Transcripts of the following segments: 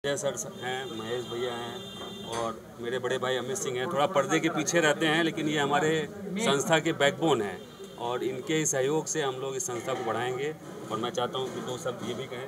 जय सर हैं, महेश भैया हैं और मेरे बड़े भाई अमित सिंह हैं। थोड़ा पर्दे के पीछे रहते हैं, लेकिन ये हमारे संस्था के बैकबोन हैं और इनके सहयोग से हम लोग इस संस्था को बढ़ाएंगे। और मैं चाहता हूँ कि दो शब्द ये भी कहें।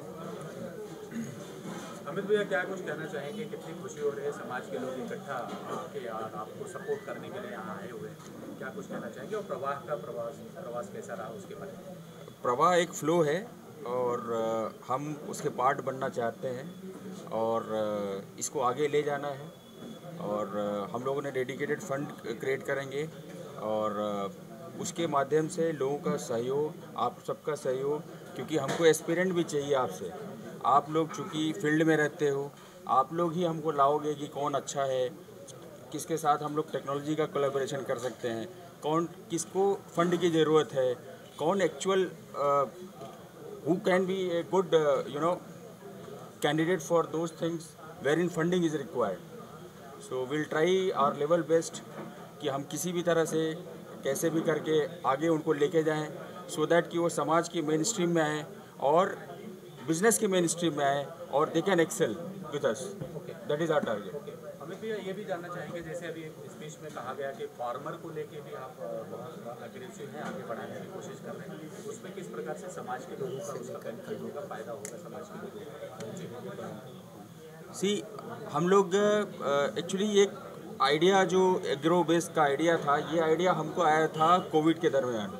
अमित भैया, क्या कुछ कहना चाहेंगे? कितनी खुशी हो रही है, समाज के लोग इकट्ठा आपके आपको सपोर्ट करने के लिए यहाँ आए हुए हैं, क्या कुछ कहना चाहेंगे? और प्रवास कैसा रहा, उसके बारे में? प्रवाह एक फ्लो है और हम उसके पार्ट बनना चाहते हैं और इसको आगे ले जाना है। और हम लोगों ने डेडिकेटेड फंड क्रिएट करेंगे और उसके माध्यम से लोगों का सहयोग, आप सबका सहयोग, क्योंकि हमको एक्सपीरियंस भी चाहिए आपसे। आप लोग चूँकि फील्ड में रहते हो, आप लोग ही हमको लाओगे कि कौन अच्छा है, किसके साथ हम लोग टेक्नोलॉजी का कोलैबोरेशन कर सकते हैं, कौन किसको फंड की ज़रूरत है, कौन actual who can be a good candidate for those things wherein funding is required. So we'll try our level best कि हम किसी भी तरह से कैसे भी करके आगे उनको लेके जाएं, so that कि वो समाज की मेन स्ट्रीम में आएँ और बिजनेस की मेन स्ट्रीम में आएँ और they can excel with us. That is our target. Amit भैया, ये भी जानना चाहेंगे, जैसे अभी स्पीच में कहा गया कि फार्मर को लेके भी आप बहुत अग्रेसिव हैं, आगे बढ़ाने की कोशिश कर रहे हैं, उसमें किस प्रकार से समाज के लोगों का उसका बेनिफिट होगा, फायदा होगा समाज के लोगों को? सी हम लोग एक्चुअली एक आइडिया जो एग्रो बेस्ड का आइडिया था, ये आइडिया हमको आया था कोविड के दरमियान,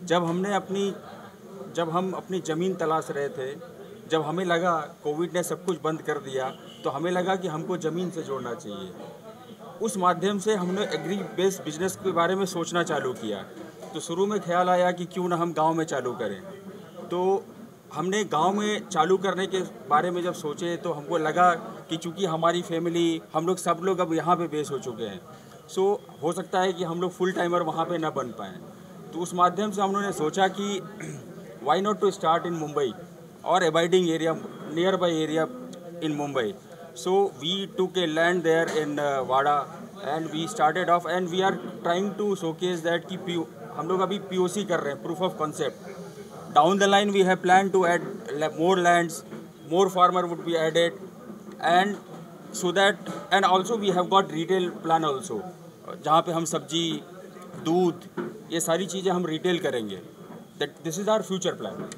जब हम अपनी ज़मीन तलाश रहे थे। जब हमें लगा कोविड ने सब कुछ बंद कर दिया, तो हमें लगा कि हमको ज़मीन से जोड़ना चाहिए। उस माध्यम से हमने एग्री बेस्ड बिजनेस के बारे में सोचना चालू किया। तो शुरू में ख्याल आया कि क्यों ना हम गांव में चालू करें। तो हमने गांव में चालू करने के बारे में जब सोचे, तो हमको लगा कि चूँकि हमारी फैमिली, हम लोग सब लोग अब यहाँ पे बेस हो चुके हैं, सो हो सकता है कि हम लोग फुल टाइमर वहाँ पे ना बन पाएँ। तो उस माध्यम से हम लोगों ने सोचा कि why not to start in Mumbai or abiding area, nearby area in Mumbai. So we took a land there in Wada and we started off and we are trying to showcase that कि हम लोग अभी POC कर रहे हैं, proof of concept. Down the line we have planned to add more lands, more farmer would be added, and so that, and also we have got retail plan also, जहाँ पे हम सब्जी, दूध, ये सारी चीज़ें हम रिटेल करेंगे. That this is our future plan.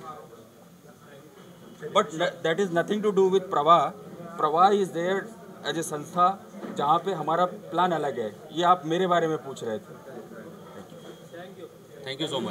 But that is nothing to do with Pravah. Pravah is there as a संस्था, जहाँ पे हमारा प्लान अलग है। ये आप मेरे बारे में पूछ रहे थे। Thank you so much.